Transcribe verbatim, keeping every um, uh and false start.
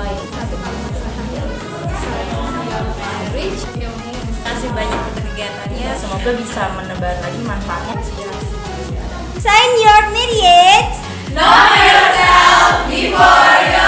Satu kalimat terakhir. Sign your marriage. Terima kasih banyak untuk kegiatannya. Semoga bisa menebar lagi manfaatnya. Sign your marriage. Know yourself before you